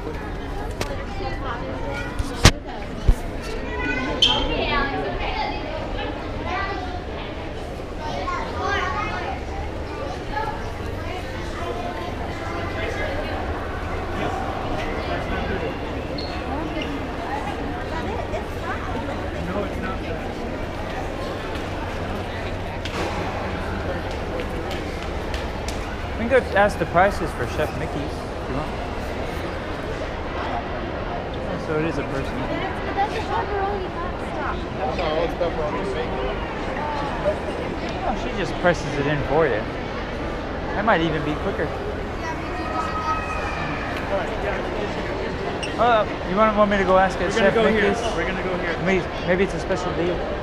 We can go ask the prices for Chef Mickey's if you want. So it is a person. But that's a pepperoni hot stuff. No, it's pepperoni bacon. Oh, she just presses it in for you. That might even be quicker. You want me to go ask at Chef Mickey's? We're gonna go here. Maybe it's a special deal.